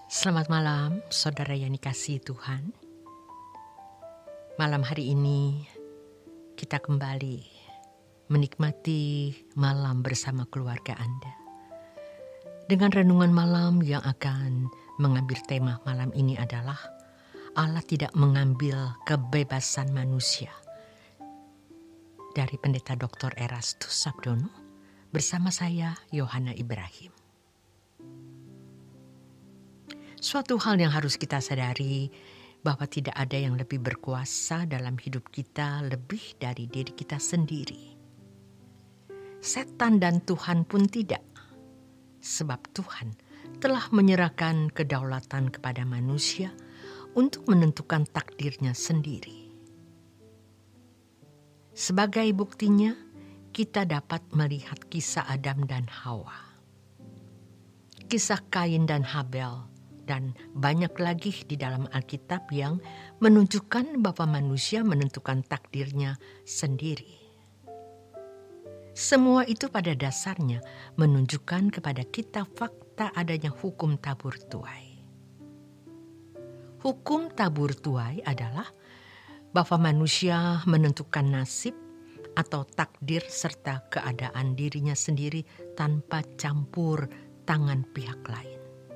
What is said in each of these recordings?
Selamat malam, saudara yang dikasihi Tuhan. Malam hari ini kita kembali menikmati malam bersama keluarga Anda. Dengan renungan malam yang akan mengambil tema malam ini adalah Allah tidak mengambil kebebasan manusia. Dari Pendeta Dr. Erastus Sabdono bersama saya Yohana Ibrahim. Suatu hal yang harus kita sadari bahwa tidak ada yang lebih berkuasa dalam hidup kita lebih dari diri kita sendiri. Setan dan Tuhan pun tidak, sebab Tuhan telah menyerahkan kedaulatan kepada manusia untuk menentukan takdirnya sendiri. Sebagai buktinya, kita dapat melihat kisah Adam dan Hawa, kisah Kain dan Habel, dan banyak lagi di dalam Alkitab yang menunjukkan bahwa manusia menentukan takdirnya sendiri. Semua itu pada dasarnya menunjukkan kepada kita fakta adanya hukum tabur tuai. Hukum tabur tuai adalah bahwa manusia menentukan nasib atau takdir serta keadaan dirinya sendiri tanpa campur tangan pihak lain.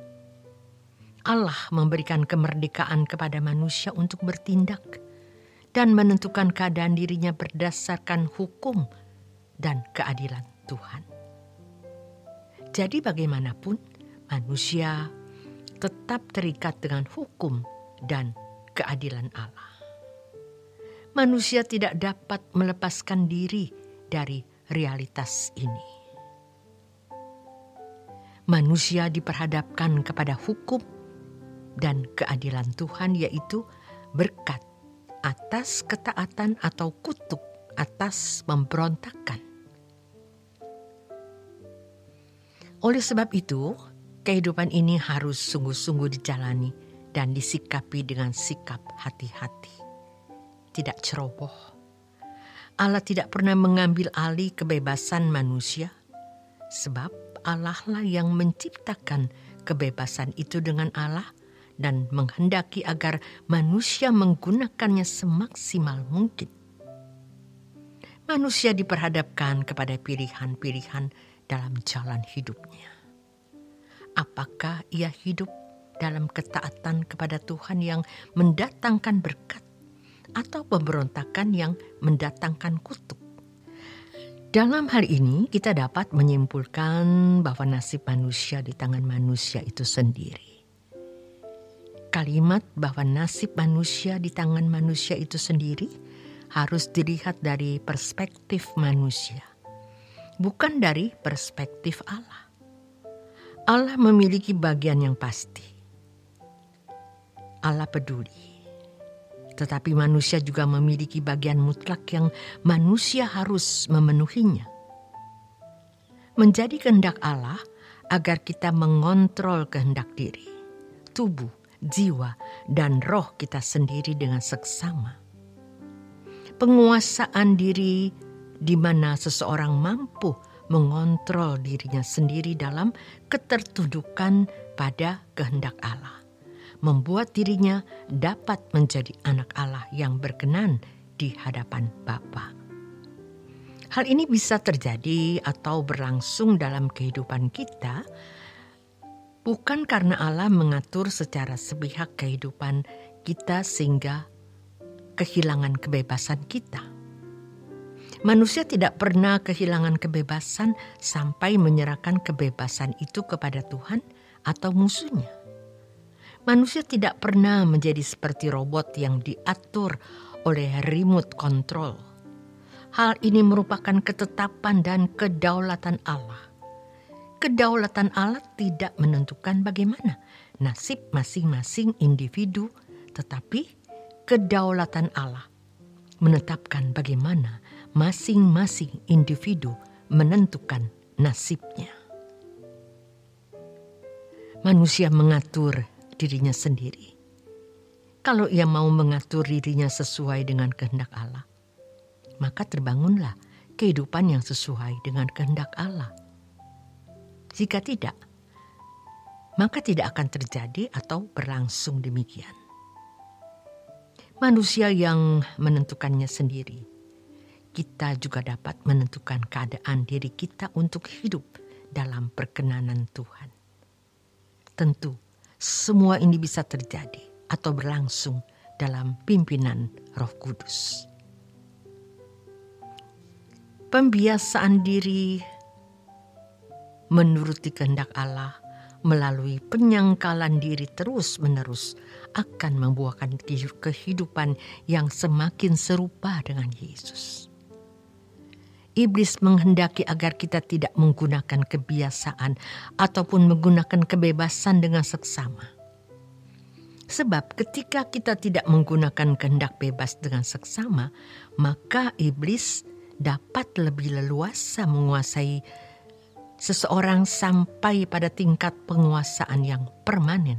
Allah memberikan kemerdekaan kepada manusia untuk bertindak dan menentukan keadaan dirinya berdasarkan hukum dan keadilan Tuhan. Jadi bagaimanapun manusia tetap terikat dengan hukum dan keadilan Allah. Manusia tidak dapat melepaskan diri dari realitas ini. Manusia diperhadapkan kepada hukum dan keadilan Tuhan, yaitu berkat atas ketaatan atau kutuk atas pemberontakan. Oleh sebab itu, kehidupan ini harus sungguh-sungguh dijalani dan disikapi dengan sikap hati-hati, tidak ceroboh. Allah tidak pernah mengambil alih kebebasan manusia, sebab Allah lah yang menciptakan kebebasan itu dengan Allah dan menghendaki agar manusia menggunakannya semaksimal mungkin. Manusia diperhadapkan kepada pilihan-pilihan dalam jalan hidupnya. Apakah ia hidup dalam ketaatan kepada Tuhan yang mendatangkan berkat atau pemberontakan yang mendatangkan kutuk? Dalam hal ini kita dapat menyimpulkan bahwa nasib manusia di tangan manusia itu sendiri. Kalimat bahwa nasib manusia di tangan manusia itu sendiri harus dilihat dari perspektif manusia, bukan dari perspektif Allah. Allah memiliki bagian yang pasti. Allah peduli. Tetapi manusia juga memiliki bagian mutlak yang manusia harus memenuhinya. Menjadi kehendak Allah agar kita mengontrol kehendak diri, tubuh, jiwa, dan roh kita sendiri dengan seksama. Penguasaan diri di mana seseorang mampu mengontrol dirinya sendiri dalam ketertundukan pada kehendak Allah, membuat dirinya dapat menjadi anak Allah yang berkenan di hadapan Bapa. Hal ini bisa terjadi atau berlangsung dalam kehidupan kita bukan karena Allah mengatur secara sepihak kehidupan kita sehingga kehilangan kebebasan kita. Manusia tidak pernah kehilangan kebebasan sampai menyerahkan kebebasan itu kepada Tuhan atau musuhnya. Manusia tidak pernah menjadi seperti robot yang diatur oleh remote control. Hal ini merupakan ketetapan dan kedaulatan Allah. Kedaulatan Allah tidak menentukan bagaimana nasib masing-masing individu, tetapi kedaulatan Allah menetapkan bagaimana masing-masing individu menentukan nasibnya. Manusia mengatur dirinya sendiri. Kalau ia mau mengatur dirinya sesuai dengan kehendak Allah, maka terbangunlah kehidupan yang sesuai dengan kehendak Allah. Jika tidak, maka tidak akan terjadi atau berlangsung demikian. Manusia yang menentukannya sendiri. Kita juga dapat menentukan keadaan diri kita untuk hidup dalam perkenanan Tuhan. Tentu, semua ini bisa terjadi atau berlangsung dalam pimpinan Roh Kudus. Pembiasaan diri menuruti kehendak Allah melalui penyangkalan diri terus-menerus akan membuahkan kehidupan yang semakin serupa dengan Yesus. Iblis menghendaki agar kita tidak menggunakan kebiasaan ataupun menggunakan kebebasan dengan seksama. Sebab ketika kita tidak menggunakan kehendak bebas dengan seksama, maka iblis dapat lebih leluasa menguasai seseorang sampai pada tingkat penguasaan yang permanen.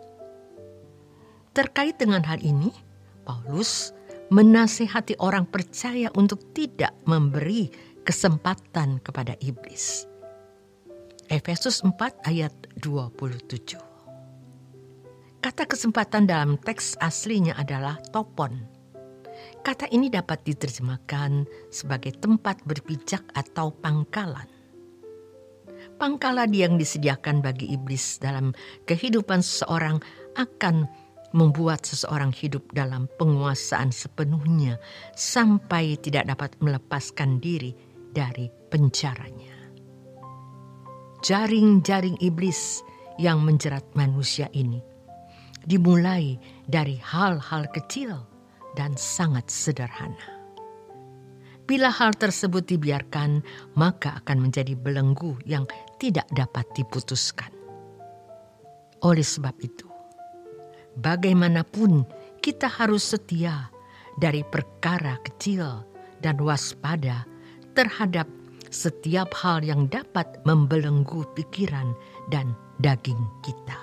Terkait dengan hal ini, Paulus menasihati orang percaya untuk tidak memberi kesempatan kepada iblis. Efesus 4 ayat 27. Kata kesempatan dalam teks aslinya adalah topon. Kata ini dapat diterjemahkan sebagai tempat berpijak atau pangkalan. Pangkalan yang disediakan bagi iblis dalam kehidupan seseorang akan membuat seseorang hidup dalam penguasaan sepenuhnya sampai tidak dapat melepaskan diri dari penjaranya. Jaring-jaring iblis yang menjerat manusia ini dimulai dari hal-hal kecil dan sangat sederhana. Bila hal tersebut dibiarkan, maka akan menjadi belenggu yang tidak dapat diputuskan. Oleh sebab itu, bagaimanapun kita harus setia dari perkara kecil dan waspada terhadap setiap hal yang dapat membelenggu pikiran dan daging kita.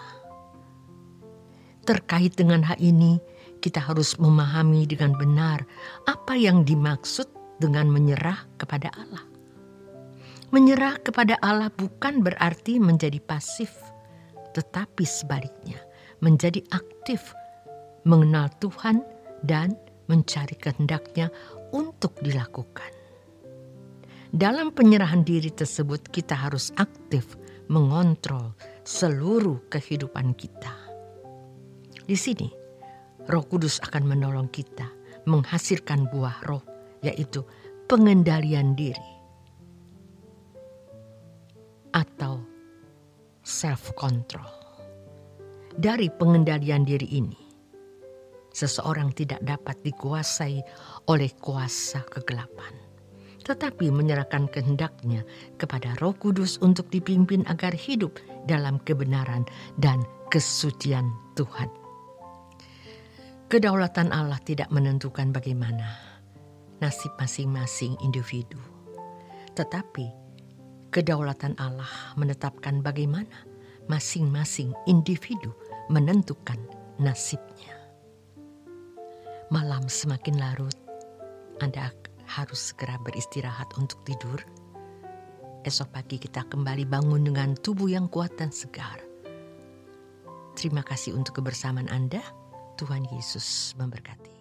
Terkait dengan hal ini, kita harus memahami dengan benar apa yang dimaksud dengan menyerah kepada Allah. Menyerah kepada Allah bukan berarti menjadi pasif, tetapi sebaliknya menjadi aktif, mengenal Tuhan dan mencari kehendak-Nya untuk dilakukan. Dalam penyerahan diri tersebut kita harus aktif mengontrol seluruh kehidupan kita. Di sini, Roh Kudus akan menolong kita menghasilkan buah roh, yaitu pengendalian diri atau self-control. Dari pengendalian diri ini, seseorang tidak dapat dikuasai oleh kuasa kegelapan, tetapi menyerahkan kehendak-Nya kepada Roh Kudus untuk dipimpin agar hidup dalam kebenaran dan kesucian Tuhan. Kedaulatan Allah tidak menentukan bagaimana nasib masing-masing individu, tetapi kedaulatan Allah menetapkan bagaimana masing-masing individu menentukan nasibnya. Malam semakin larut, Anda harus segera beristirahat untuk tidur. Esok pagi kita kembali bangun dengan tubuh yang kuat dan segar. Terima kasih untuk kebersamaan Anda. Tuhan Yesus memberkati.